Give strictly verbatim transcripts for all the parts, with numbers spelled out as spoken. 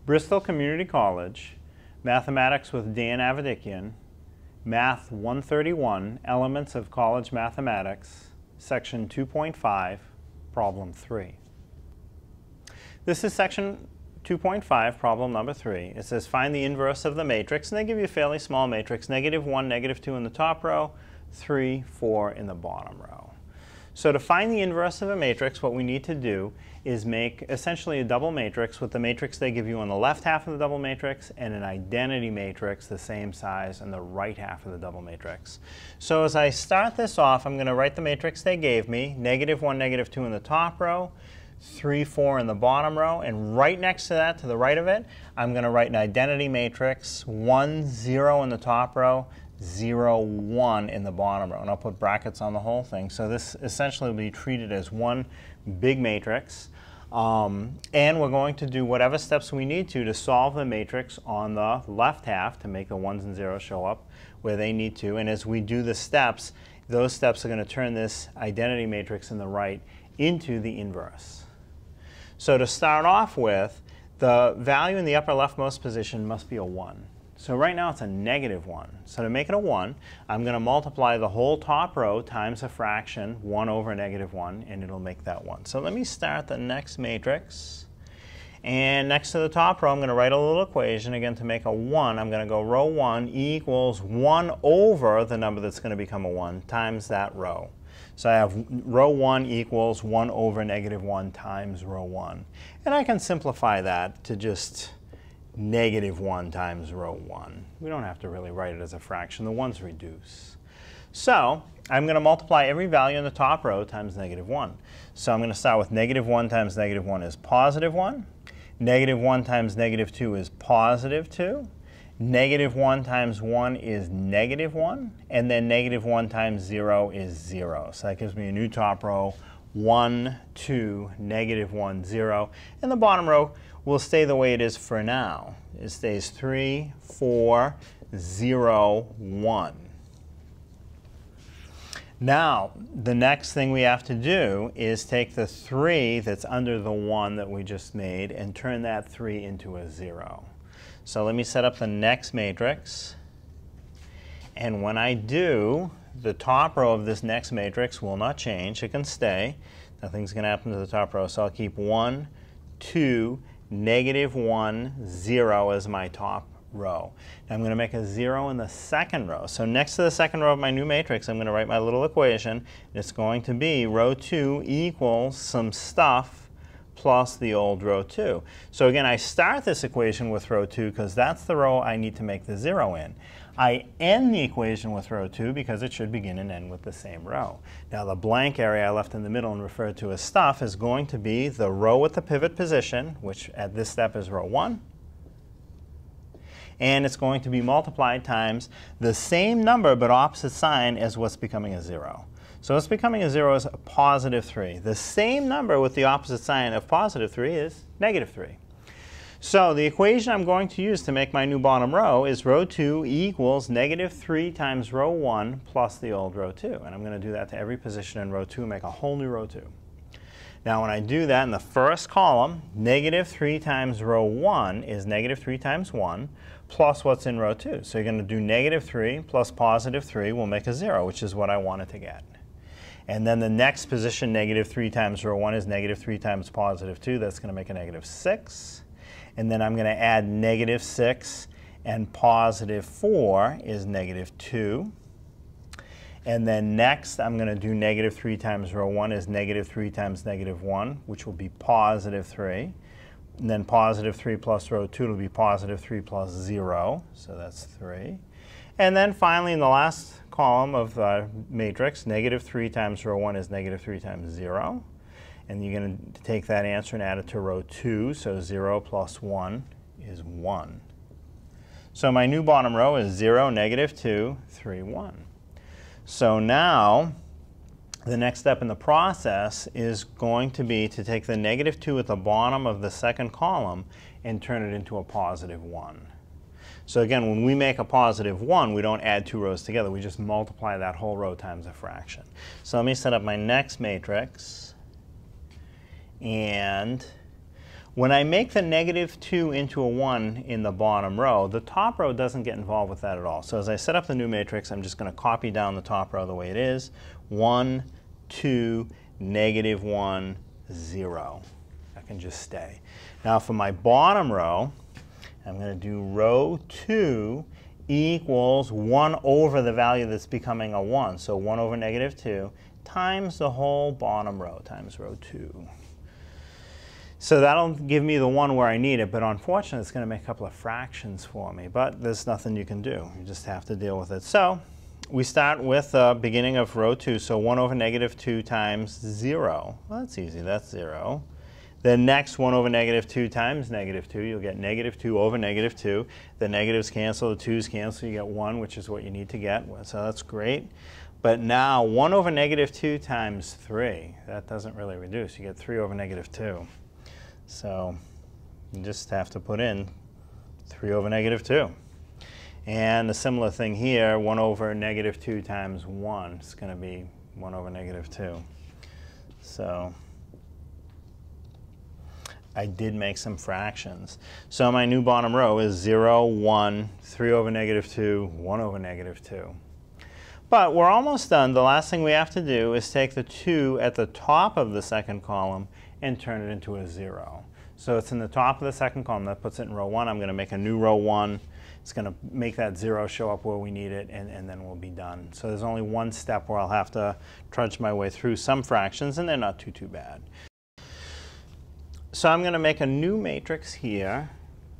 Bristol Community College, Mathematics with Dan Avedikian, Math one thirty-one, Elements of College Mathematics, Section two point five, Problem three. This is Section two point five, problem number three. It says find the inverse of the matrix, and they give you a fairly small matrix, negative one, negative two in the top row, three, four in the bottom row. So to find the inverse of a matrix, what we need to do is make essentially a double matrix with the matrix they give you on the left half of the double matrix and an identity matrix the same size on the right half of the double matrix. So as I start this off, I'm going to write the matrix they gave me, negative one, negative two in the top row, three, four in the bottom row, and right next to that, to the right of it, I'm going to write an identity matrix, one, zero in the top row, zero, one in the bottom row. And I'll put brackets on the whole thing. So this essentially will be treated as one big matrix. Um, and we're going to do whatever steps we need to to solve the matrix on the left half to make the ones and zeros show up where they need to. And as we do the steps, those steps are going to turn this identity matrix in the right into the inverse. So to start off with, the value in the upper leftmost position must be a one. So right now it's a negative one. So to make it a one, I'm going to multiply the whole top row times a fraction, one over negative one, and it'll make that one. So let me start the next matrix. And next to the top row, I'm going to write a little equation. Again, to make a one, I'm going to go row one equals one over the number that's going to become a one times that row. So I have row one equals one over negative one times row one. And I can simplify that to just negative one times row one. We don't have to really write it as a fraction. The ones reduce. So I'm going to multiply every value in the top row times negative one. So I'm going to start with negative one times negative one is positive one. Negative one times negative two is positive two. Negative one times one is negative one. And then negative one times zero is zero. So that gives me a new top row, one, two, negative one, zero. And the bottom row will stay the way it is for now. It stays three, four, zero, one. Now, the next thing we have to do is take the three that's under the one that we just made and turn that three into a zero. So let me set up the next matrix. And when I do, the top row of this next matrix will not change. It can stay. Nothing's going to happen to the top row. So I'll keep one, two, negative one, zero as my top row. Now I'm going to make a zero in the second row. So next to the second row of my new matrix, I'm going to write my little equation. It's going to be row two equals some stuff plus the old row two. So again, I start this equation with row two because that's the row I need to make the zero in. I end the equation with row two because it should begin and end with the same row. Now the blank area I left in the middle and referred to as stuff is going to be the row with the pivot position, which at this step is row one. And it's going to be multiplied times the same number but opposite sign as what's becoming a zero. So what's becoming a zero is a positive three. The same number with the opposite sign of positive three is negative three. So the equation I'm going to use to make my new bottom row is row two equals negative three times row one plus the old row two. And I'm going to do that to every position in row two and make a whole new row two. Now when I do that in the first column, negative three times row one is negative three times one plus what's in row two. So you're going to do negative three plus positive three will make a zero, which is what I wanted to get. And then the next position, negative three times row one is negative three times positive two. That's going to make a negative six. And then I'm going to add negative six, and positive four is negative two. And then next, I'm going to do negative three times row one is negative three times negative one, which will be positive three. And then positive three plus row two will be positive three plus zero, so that's three. And then finally, in the last column of the matrix, negative three times row one is negative three times zero. And you're going to take that answer and add it to row two, so zero plus one is one. So my new bottom row is zero, negative two, three, one. So now the next step in the process is going to be to take the negative two at the bottom of the second column and turn it into a positive one. So again, when we make a positive one, we don't add two rows together. We just multiply that whole row times a fraction. So let me set up my next matrix. And When I make the negative two into a one in the bottom row, the top row doesn't get involved with that at all. So as I set up the new matrix, I'm just going to copy down the top row the way it is. one, two, negative one, zero. That can just stay. Now for my bottom row, I'm going to do row two equals one over the value that's becoming a one. So one over negative two times the whole bottom row times row two. So that'll give me the one where I need it, but unfortunately it's going to make a couple of fractions for me. But there's nothing you can do. You just have to deal with it. So we start with the beginning of row two. So one over negative two times zero. Well, that's easy. That's zero. Then next, one over negative two times negative two. You'll get negative two over negative two. The negatives cancel. The twos cancel. You get one, which is what you need to get. So that's great. But now one over negative two times three. That doesn't really reduce. You get three over negative two. So you just have to put in three over negative two. And a similar thing here, one over negative two times one. It's going to be one over negative two. So I did make some fractions. So my new bottom row is zero, one, three over negative two, one over negative two. But we're almost done. The last thing we have to do is take the two at the top of the second column and turn it into a zero. So it's in the top of the second column. That puts it in row one. I'm going to make a new row one. It's going to make that zero show up where we need it, and, and then we'll be done. So there's only one step where I'll have to trudge my way through some fractions, and they're not too, too bad. So I'm going to make a new matrix here.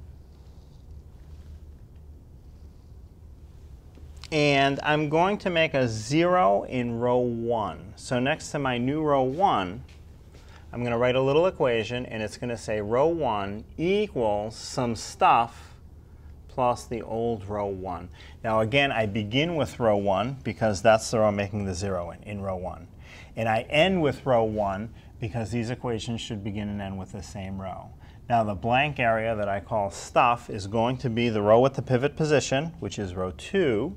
And I'm going to make a zero in row one. So next to my new row one, I'm going to write a little equation, and it's going to say row one equals some stuff plus the old row one. Now again, I begin with row one because that's the row I'm making the zero in, in row one. And I end with row one because these equations should begin and end with the same row. Now the blank area that I call stuff is going to be the row with the pivot position, which is row two.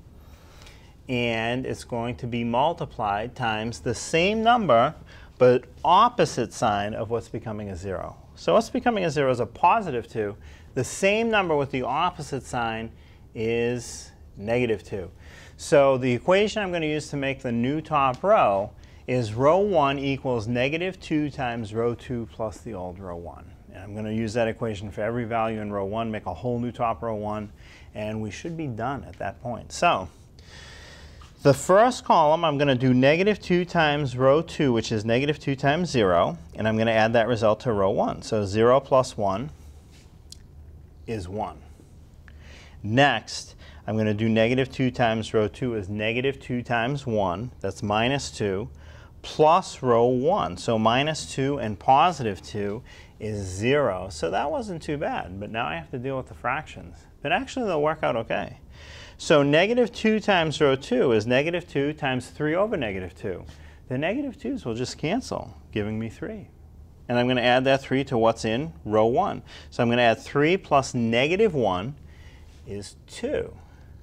And it's going to be multiplied times the same number, but opposite sign of what's becoming a zero. So what's becoming a zero is a positive two. The same number with the opposite sign is negative two. So the equation I'm going to use to make the new top row is row one equals negative two times row two plus the old row one. And I'm going to use that equation for every value in row one, make a whole new top row one, and we should be done at that point. So the first column, I'm going to do negative two times row two, which is negative two times zero, and I'm going to add that result to row one. So zero plus one is one. Next, I'm going to do negative two times row two is negative two times one. That's minus two, plus row one. So minus two and positive two is zero. So that wasn't too bad. But now I have to deal with the fractions. But actually, they'll work out OK. So negative two times row two is negative two times three over negative two. The negative twos will just cancel, giving me three. And I'm going to add that three to what's in row one. So I'm going to add three plus negative one is two.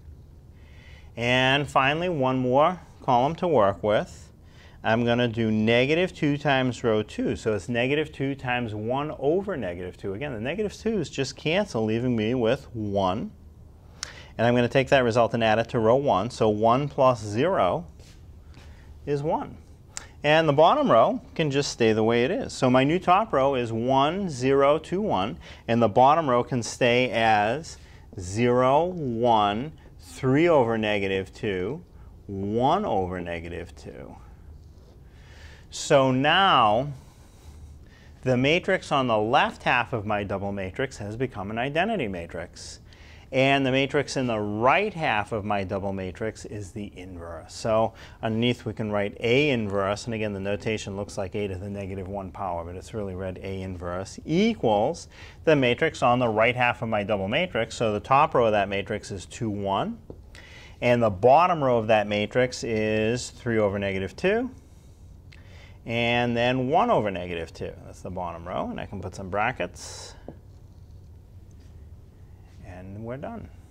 And finally, one more column to work with. I'm going to do negative two times row two. So it's negative two times one over negative two. Again, the negative twos just cancel, leaving me with one. And I'm going to take that result and add it to row one. So one plus zero is one. And the bottom row can just stay the way it is. So my new top row is one, zero, two, one. And the bottom row can stay as zero, one, three over negative two, one over negative two. So now the matrix on the left half of my double matrix has become an identity matrix. And the matrix in the right half of my double matrix is the inverse. So underneath we can write A inverse, and again the notation looks like A to the negative one power, but it's really read A inverse, equals the matrix on the right half of my double matrix. So the top row of that matrix is two, one. And the bottom row of that matrix is three over negative two. And then one over negative two. That's the bottom row. And I can put some brackets. And we're done.